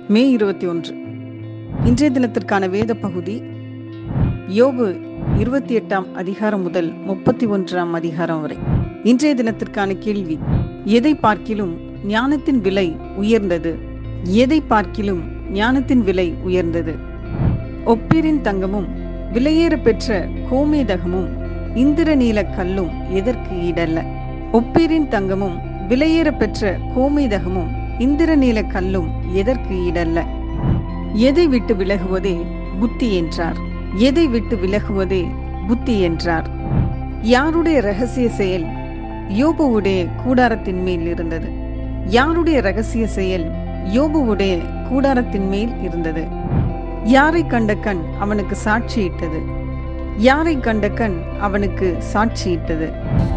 மே 21 இன்றைய தினத்திற்கான வேத பகுதி யோபு 28ஆம் அதிகாரம் முதல் 31ஆம் அதிகாரம் வரை. இன்றைய தினத்திற்கான கேள்வி: எதை பார்க்கிலும் ஞானத்தின் விலை உயர்ந்தது? எதை பார்க்கிலும் ஞானத்தின் விலை உயர்ந்தது? ஒப்பீரின் தங்கமும் விலையேற பெற்ற கோமேதகமும் இந்திரநீல கல்லும் எதற்கு ஈடல்ல? ஒப்பீரின் தங்கமும் விலையேற பெற்ற கோமேதகமும் இந்திரநீல கல்லும் எதற்கு ஈடல்ல? எதை விட்டு விலகுவதே புத்தி என்றார். எதை விட்டு விலகுவதே புத்தி என்றார். யாருடைய இரகசிய செயல் யோபுவுடைய கூடாரத்தின் மேல் இருந்தது? யாருடைய இரகசிய செயல் யோபுவுடைய கூடாரத்தின் மேல் இருந்தது? யாரை கண்ட கண் அவனுக்கு சாட்சியிட்டது? யாரை கண்ட கண் அவனுக்கு சாட்சியிட்டது?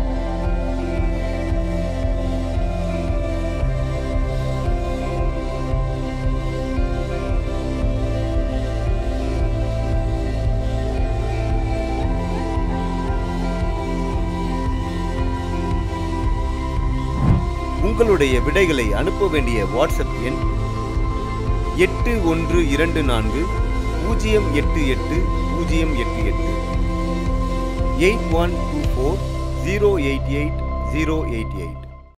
உங்களுடைய விடைகளை அனுப்ப வேண்டிய வாட்ஸ்அப் எண் 8124 088 088 8124 088 088.